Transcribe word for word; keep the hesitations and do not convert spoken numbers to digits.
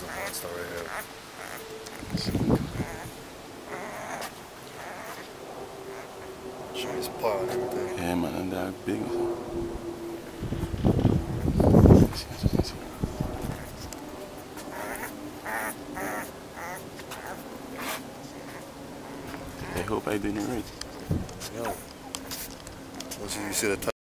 is a monster right here. Show me his paw and everything. Yeah, man, and they're big. I hope I did it right. Yo. Once you see the top.